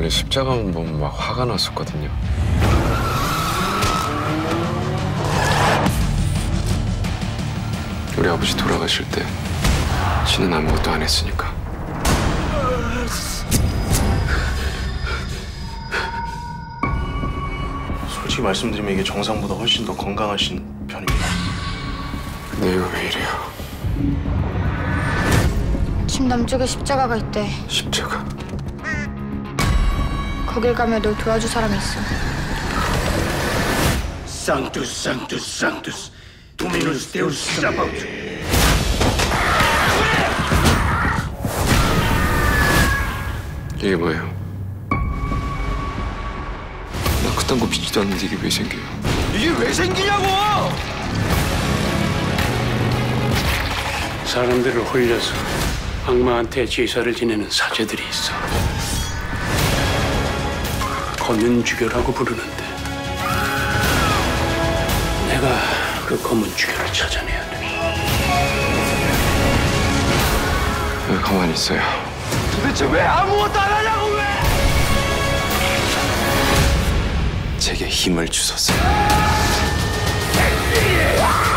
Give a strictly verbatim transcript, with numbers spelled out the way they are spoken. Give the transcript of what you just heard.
예전에 십자가만 보면 막 화가 났었거든요. 우리 아버지 돌아가실 때 지는 아무것도 안 했으니까. 솔직히 말씀드리면 이게 정상보다 훨씬 더 건강하신 편입니다. 근데 이거 왜 이래요? 집 남쪽에 십자가가 있대. 십자가? 거길 가면 널 도와줄 사람이 있어. Sanctus, Sanctus, Sanctus, Dominus Deus Sabaoth. 이게 뭐예요? 나 그딴 거 믿지도 않는데 이게 왜 생겨요? 이게 왜 생기냐고! 사람들을 홀려서 악마한테 제사를 지내는 사제들이 있어. 검은주교라고 부르는데 내가 그 검은주교를 찾아내야 돼. 왜 가만히 있어요? 도대체 왜 아무것도 안 하냐고 왜! 제게 힘을 주소서. 예!